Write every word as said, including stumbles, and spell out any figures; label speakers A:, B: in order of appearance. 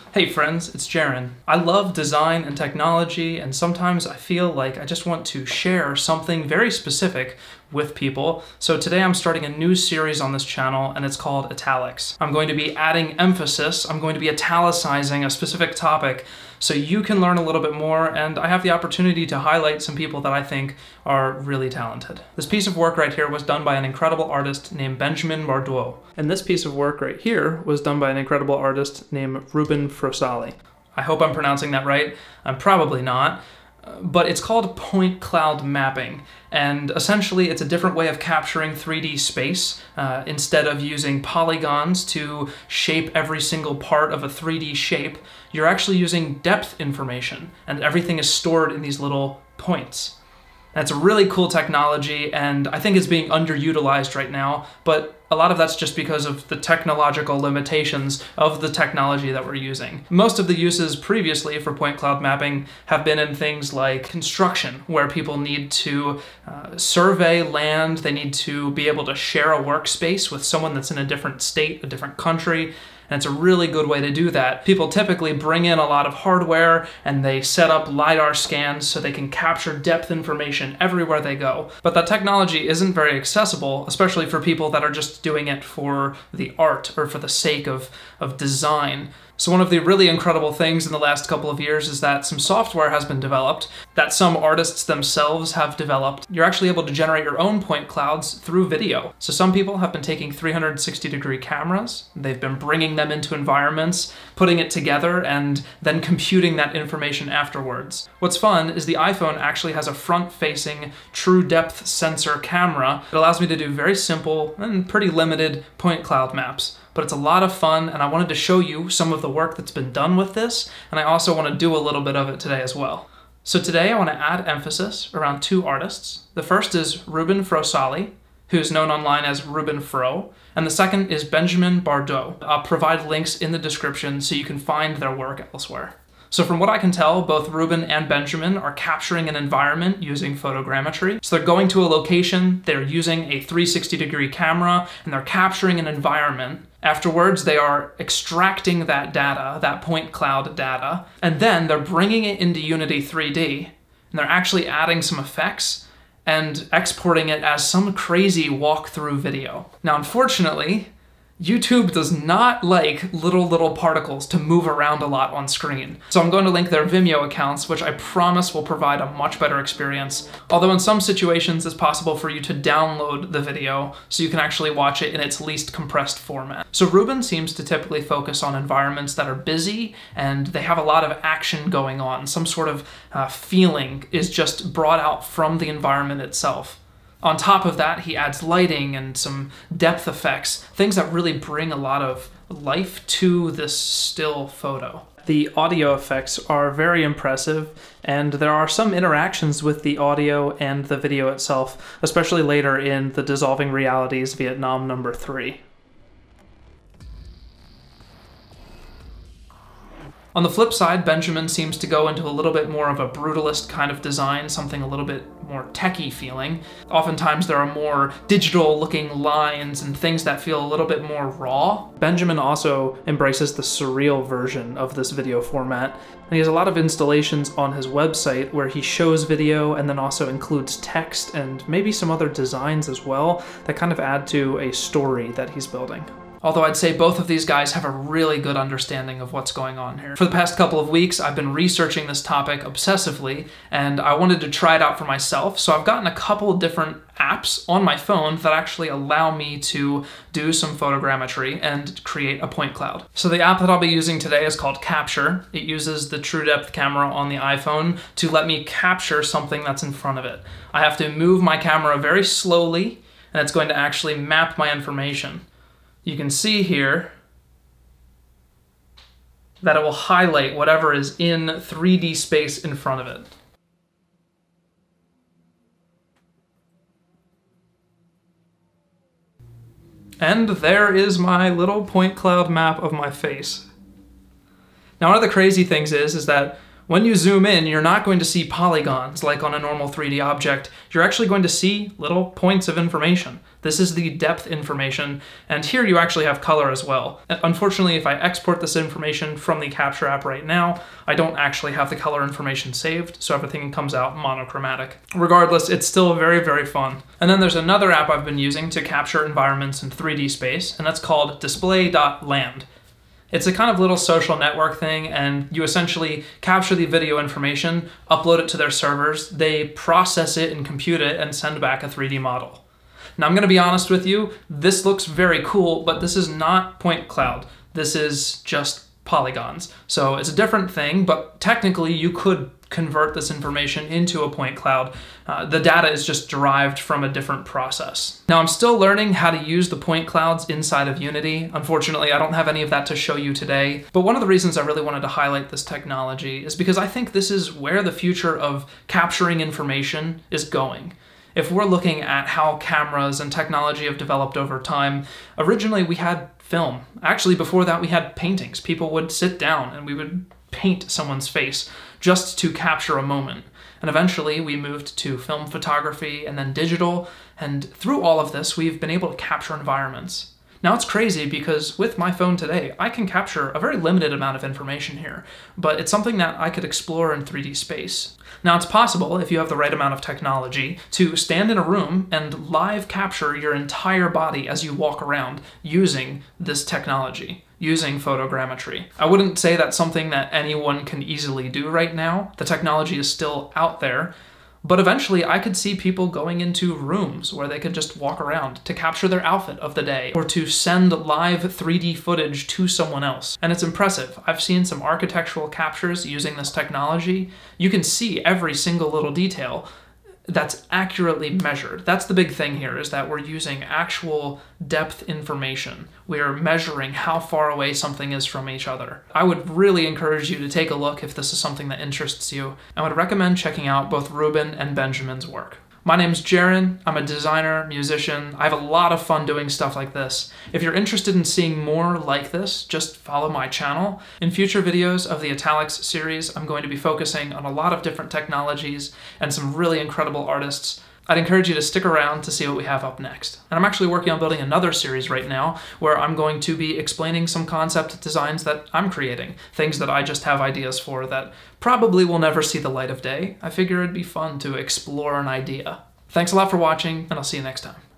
A: Hey friends, it's Jarren. I love design and technology, and sometimes I feel like I just want to share something very specific with people. So today I'm starting a new series on this channel, and it's called Italics. I'm going to be adding emphasis, I'm going to be italicizing a specific topic so you can learn a little bit more, and I have the opportunity to highlight some people that I think are really talented. This piece of work right here was done by an incredible artist named Benjamin Bardot. And this piece of work right here was done by an incredible artist named Ruben Frosali. I hope I'm pronouncing that right. I'm probably not. But it's called point cloud mapping, and essentially it's a different way of capturing three D space. Uh, instead of using polygons to shape every single part of a three D shape, you're actually using depth information, and everything is stored in these little points. That's a really cool technology, and I think it's being underutilized right now, but a lot of that's just because of the technological limitations of the technology that we're using. Most of the uses previously for point cloud mapping have been in things like construction, where people need to uh, survey land, they need to be able to share a workspace with someone that's in a different state, a different country, and it's a really good way to do that. People typically bring in a lot of hardware and they set up LiDAR scans so they can capture depth information everywhere they go. But that technology isn't very accessible, especially for people that are just doing it for the art or for the sake of, of design. So one of the really incredible things in the last couple of years is that some software has been developed that some artists themselves have developed. You're actually able to generate your own point clouds through video. So some people have been taking three hundred sixty degree cameras, they've been bringing them into environments, putting it together, and then computing that information afterwards. What's fun is the iPhone actually has a front-facing true depth sensor camera that allows me to do very simple and pretty limited point cloud maps. But it's a lot of fun, and I wanted to show you some of the work that's been done with this, and I also want to do a little bit of it today as well. So today I want to add emphasis around two artists. The first is Ruben Frosali, who's known online as Ruben Fro, and the second is Benjamin Bardot. I'll provide links in the description so you can find their work elsewhere. So from what I can tell, both Ruben and Benjamin are capturing an environment using photogrammetry. So they're going to a location, they're using a three hundred sixty degree camera, and they're capturing an environment. Afterwards, they are extracting that data, that point cloud data, and then they're bringing it into Unity three D, and they're actually adding some effects and exporting it as some crazy walkthrough video. Now, unfortunately, YouTube does not like little, little particles to move around a lot on screen. So I'm going to link their Vimeo accounts, which I promise will provide a much better experience. Although in some situations, it's possible for you to download the video so you can actually watch it in its least compressed format. So Ruben seems to typically focus on environments that are busy and they have a lot of action going on. Some sort of uh, feeling is just brought out from the environment itself. On top of that, he adds lighting and some depth effects, things that really bring a lot of life to this still photo. The audio effects are very impressive, and there are some interactions with the audio and the video itself, especially later in the Dissolving Realities Vietnam number three. On the flip side, Benjamin seems to go into a little bit more of a brutalist kind of design, something a little bit more techie feeling. Oftentimes there are more digital looking lines and things that feel a little bit more raw. Benjamin also embraces the surreal version of this video format, and he has a lot of installations on his website where he shows video and then also includes text and maybe some other designs as well that kind of add to a story that he's building. Although I'd say both of these guys have a really good understanding of what's going on here. For the past couple of weeks, I've been researching this topic obsessively, and I wanted to try it out for myself, so I've gotten a couple different apps on my phone that actually allow me to do some photogrammetry and create a point cloud. So the app that I'll be using today is called Capture. It uses the true depth camera on the iPhone to let me capture something that's in front of it. I have to move my camera very slowly, and it's going to actually map my information. You can see here that it will highlight whatever is in three D space in front of it. And there is my little point cloud map of my face. Now, one of the crazy things is, is that when you zoom in, you're not going to see polygons like on a normal three D object. You're actually going to see little points of information. This is the depth information, and here you actually have color as well. Unfortunately, if I export this information from the Capture app right now, I don't actually have the color information saved, so everything comes out monochromatic. Regardless, it's still very, very fun. And then there's another app I've been using to capture environments in three D space, and that's called display dot land. It's a kind of little social network thing, and you essentially capture the video information, upload it to their servers, they process it and compute it, and send back a three D model. Now I'm gonna be honest with you, this looks very cool, but this is not point cloud. This is just polygons. So it's a different thing, but technically you could convert this information into a point cloud. Uh, the data is just derived from a different process. Now I'm still learning how to use the point clouds inside of Unity. Unfortunately, I don't have any of that to show you today, but one of the reasons I really wanted to highlight this technology is because I think this is where the future of capturing information is going. If we're looking at how cameras and technology have developed over time, originally we had film. Actually, before that we had paintings. People would sit down and we would paint someone's face just to capture a moment. And eventually we moved to film photography and then digital, and through all of this we've been able to capture environments. Now it's crazy because with my phone today, I can capture a very limited amount of information here, but it's something that I could explore in three D space. Now it's possible, if you have the right amount of technology, to stand in a room and live capture your entire body as you walk around using this technology, using photogrammetry. I wouldn't say that's something that anyone can easily do right now. The technology is still out there. But eventually I could see people going into rooms where they could just walk around to capture their outfit of the day or to send live three D footage to someone else. And it's impressive. I've seen some architectural captures using this technology. You can see every single little detail that's accurately measured. That's the big thing here, is that we're using actual depth information. We're measuring how far away something is from each other. I would really encourage you to take a look if this is something that interests you. I would recommend checking out both Ruben and Benjamin's work. My name's Jarren. I'm a designer, musician. I have a lot of fun doing stuff like this. If you're interested in seeing more like this, just follow my channel. In future videos of the Italics series, I'm going to be focusing on a lot of different technologies and some really incredible artists. I'd encourage you to stick around to see what we have up next. And I'm actually working on building another series right now where I'm going to be explaining some concept designs that I'm creating, things that I just have ideas for that probably will never see the light of day. I figure it'd be fun to explore an idea. Thanks a lot for watching, and I'll see you next time.